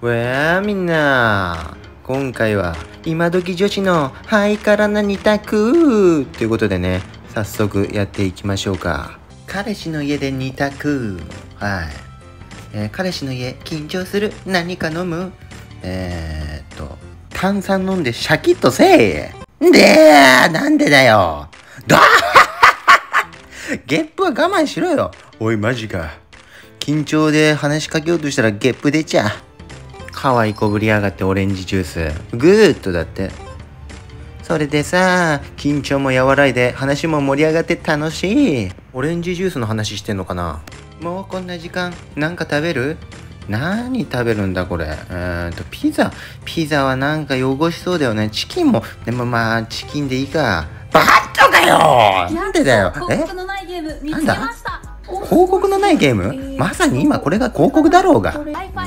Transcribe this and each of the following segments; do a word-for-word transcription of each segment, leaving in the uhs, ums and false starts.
わあみんな、今回は今時女子のハイカラな二択ということでね、早速やっていきましょうか。彼氏の家で二択。はい、えー、彼氏の家緊張する、何か飲む、えー、っと炭酸飲んでシャキッとせえでー、なんでだよだゲップは我慢しろよ。おいマジか。緊張で話しかけようとしたらゲップ出ちゃう。可愛いこぶりやがってオレンジジュースグーッとだって。それでさ、緊張も和らいで話も盛り上がって楽しい。オレンジジュースの話してんのかな。もうこんな時間、なんか食べる？何食べるんだこれ。えーとピザピザはなんか汚しそうだよね。チキンもでもまあチキンでいいか。バットかよ。なんでだよ。え、なんだ広告のないゲーム？まさに今これが広告だろうが。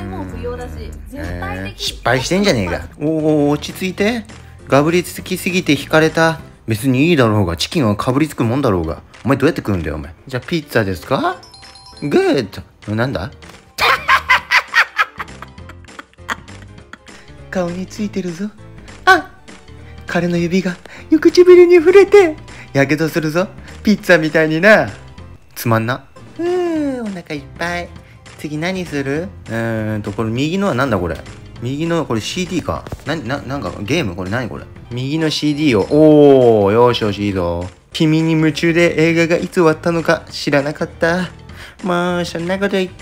えー、失敗してんじゃねえか。おお、落ち着いて。がぶりつきすぎて惹かれた。別にいいだろうが、チキンはかぶりつくもんだろうが。お前どうやって食うんだよお前。じゃあピッツァですか？グッド。なんだ顔についてるぞ。あ、彼の指が唇に触れてやけどするぞ。ピッツァみたいにな。つまんな。うーん、お腹いっぱい。次何する？うーんとこれ右のはなんだこれ。右のこれ シーディー か。な、な、なんかゲームこれ何これ。右の シーディー を。おー、よしよしいいぞ。君に夢中で映画がいつ終わったのか知らなかった。もうそんなこと言って。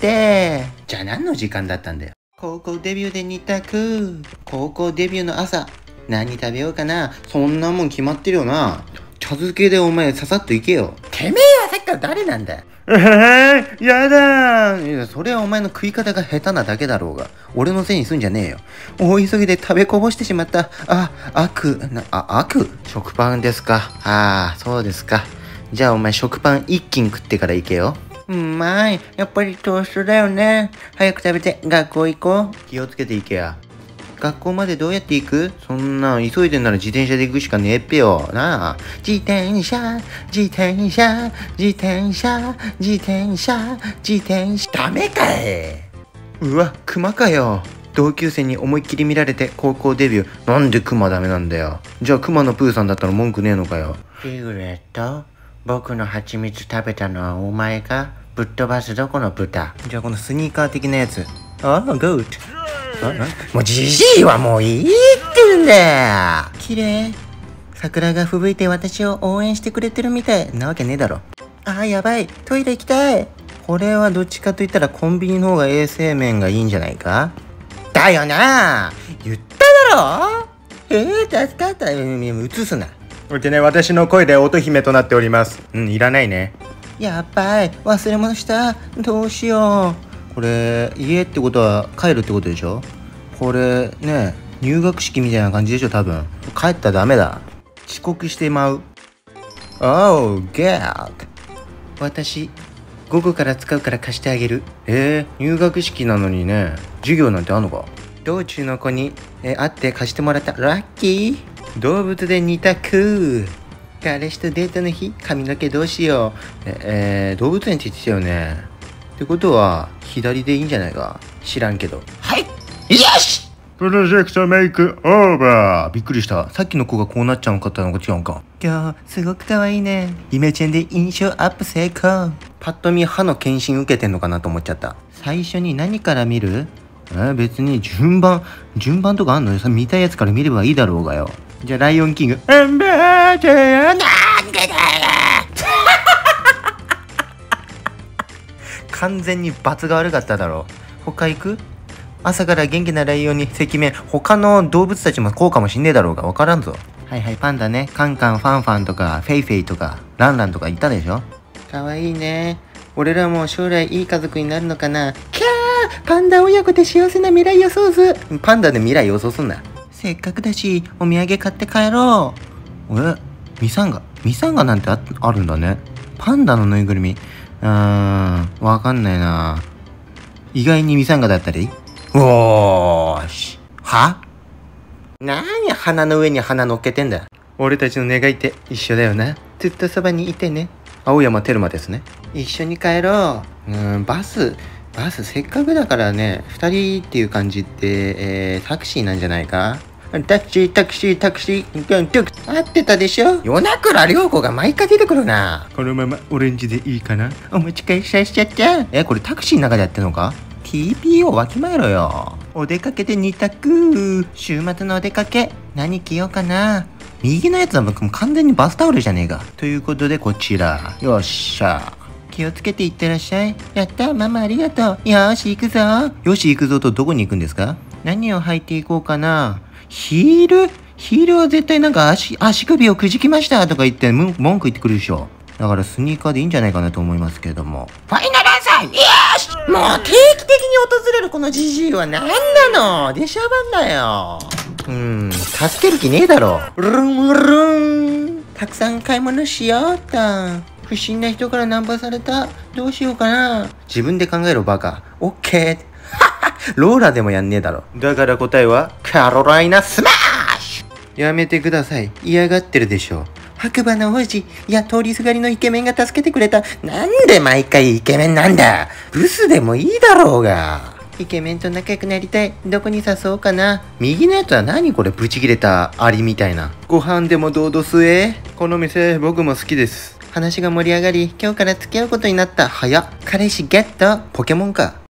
じゃあ何の時間だったんだよ。高校デビューで二択。高校デビューの朝何食べようかな。そんなもん決まってるよな。茶漬けでお前ささっと行けよ。てめえはさっきから誰なんだよ。えー、やだー。いや、それはお前の食い方が下手なだけだろうが。俺のせいにすんじゃねえよ。大急ぎで食べこぼしてしまった。あ、悪、な、あ、悪食パンですか。ああ、そうですか。じゃあお前食パン一斤食ってから行けよ。うまい。やっぱりトーストだよね。早く食べて学校行こう。気をつけて行けや。学校までどうやって行く？そんな急いでんなら自転車で行くしかねえっぺよなあ。自転車自転車自転車自転車自転車。ダメかい。うわ、クマかよ。同級生に思いっきり見られて高校デビュー。なんでクマダメなんだよ。じゃあクマのプーさんだったら文句ねえのかよ。シグレット、僕の蜂蜜食べたのはお前か？ぶっ飛ばすどこの豚。じゃあこのスニーカー的なやつ。ああ、グッド。もうじじいはもういいって言うんだよ。綺麗。桜が吹雪いて私を応援してくれてるみたいなわけねえだろ。あーやばい、トイレ行きたい。これはどっちかと言ったらコンビニの方が衛生面がいいんじゃないか。だよな、言っただろ。えー、助かった。映すな。おいてね、私の声で乙姫となっております。うん、いらないね。やばい、忘れ物した。どうしよう。これ家ってことは帰るってことでしょ。これね、入学式みたいな感じでしょ多分。帰ったらダメだ。遅刻してまう。Oh, God。私午後から使うから貸してあげる。えー、入学式なのにね、授業なんてあんのか。道中の子に、えー、会って貸してもらった。ラッキー。動物で二択。彼氏とデートの日、髪の毛どうしよう。えー、動物園って言ってたよね。ってことは左でいいんじゃないか。知らんけど。はい、よし。プロジェクトメイクオーバー。びっくりした。さっきの子がこうなっちゃうかったのが違うんか。今日すごく可愛いね。イメチェンで印象アップ成功。パッと見歯の検診受けてんのかなと思っちゃった。最初に何から見る？え別に順番順番とかあんのよ。見たいやつから見ればいいだろうがよ。じゃあライオンキング。エンベーテーなんでだよ。完全に罰が悪かっただろう。他行く？朝から元気なライオンに赤面。他の動物たちもこうかもしんねえだろうが。わからんぞ。はいはい、パンダね。カンカン、ファンファンとかフェイフェイとかランランとかいたでしょ。かわいいね。俺らも将来いい家族になるのかな。キャー、パンダ親子で幸せな未来予想図。パンダで未来予想すんな。せっかくだしお土産買って帰ろう。え、ミサンガミサンガなんて あ, あるんだね。パンダのぬいぐるみ。うーん、わかんないな。意外にミサンガだったり。おーし。は？なに鼻の上に鼻乗っけてんだ。俺たちの願いって一緒だよな。ずっとそばにいてね。青山テルマですね。一緒に帰ろう。うーん、バス。 バスせっかくだからね、二人っていう感じって、えー、タクシーなんじゃないか。タクシー、タクシー、タクシー、タクシー、合ってたでしょ。夜中良涼子が毎回出てくるな。このままオレンジでいいかな。お持ち帰りさせちゃった。え、これタクシーの中でやってんのか？ ティーピーオー わきまえろよ。お出かけでに択。週末のお出かけ、何着ようかな。右のやつは僕も完全にバスタオルじゃねえか。ということでこちら。よっしゃ。気をつけていってらっしゃい。やった、ママありがとう。よーし、行くぞ。よし、行くぞとどこに行くんですか？何を履いていこうかな。ヒールヒールは絶対なんか足、足首をくじきましたとか言って文句言ってくるでしょ。だからスニーカーでいいんじゃないかなと思いますけれども。ファイナルアンサー、よーし、もう定期的に訪れるこのジジイは何なの？出しゃばんだよ。うーん、助ける気ねえだろ。ルンルン。たくさん買い物しようっと。不審な人からナンパされた。どうしようかな。自分で考えろバカ。オッケー。ローラでもやんねえだろ。だから答えは、カロライナスマッシュ。やめてください。嫌がってるでしょ。白馬の王子、いや通りすがりのイケメンが助けてくれた。なんで毎回イケメンなんだ。ブスでもいいだろうが。イケメンと仲良くなりたい。どこに誘おうかな。右のやつは何これブチ切れたアリみたいな。ご飯でもどうどすえ。この店僕も好きです。話が盛り上がり、今日から付き合うことになった。早っ。彼氏ゲット。ポケモンか。